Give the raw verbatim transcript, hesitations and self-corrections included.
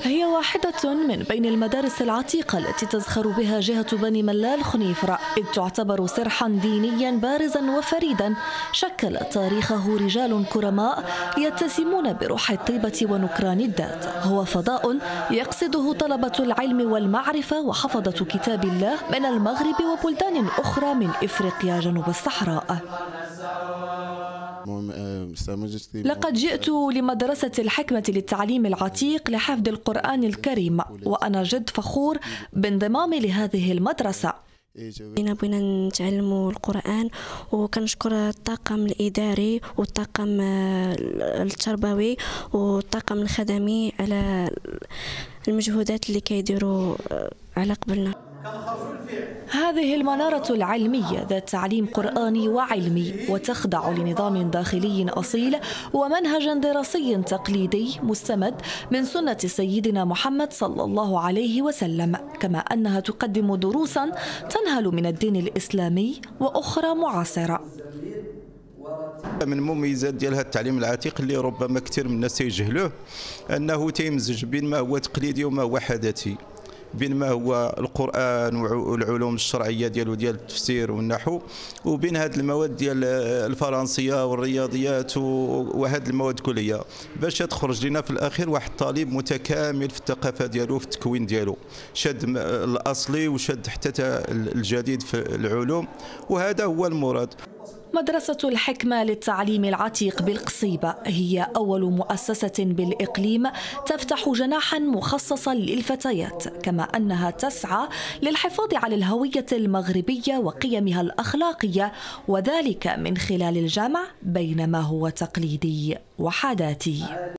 هي واحدة من بين المدارس العتيقة التي تزخر بها جهة بني ملال خنيفرة، إذ تعتبر صرحا دينيا بارزا وفريدا شكل تاريخه رجال كرماء يتسمون بروح الطيبة ونكران الذات. هو فضاء يقصده طلبة العلم والمعرفة وحفظة كتاب الله من المغرب وبلدان أخرى من إفريقيا جنوب الصحراء. لقد جئت لمدرسة الحكمة للتعليم العتيق لحفظ القرآن الكريم، وأنا جد فخور بانضمامي لهذه المدرسة. بينا بينا نتعلموا القرآن، وكنشكر الطاقم الإداري والطاقم التربوي والطاقم الخدمي على المجهودات اللي كيديروا على قبلنا. هذه المنارة العلمية ذات تعليم قرآني وعلمي، وتخضع لنظام داخلي أصيل ومنهج دراسي تقليدي مستمد من سنة سيدنا محمد صلى الله عليه وسلم، كما أنها تقدم دروسا تنهل من الدين الإسلامي وأخرى معاصرة. من المميزات ديال هذا التعليم العتيق اللي ربما كثير من الناس يجهلوه أنه تيمزج بين ما هو تقليدي وما هو حدثي، بين ما هو القرآن والعلوم الشرعية ديالو ديال التفسير والنحو، وبين هذه المواد ديال الفرنسية والرياضيات وهذه المواد كلها، باش تخرج لنا في الأخير واحد طالب متكامل في الثقافة ديالو في التكوين ديالو، شد الأصلي وشد حتى الجديد في العلوم، وهذا هو المراد. مدرسة الحكمة للتعليم العتيق بالقصيبة هي أول مؤسسة بالإقليم تفتح جناحا مخصصا للفتيات، كما أنها تسعى للحفاظ على الهوية المغربية وقيمها الأخلاقية، وذلك من خلال الجمع بين ما هو تقليدي وحداثي.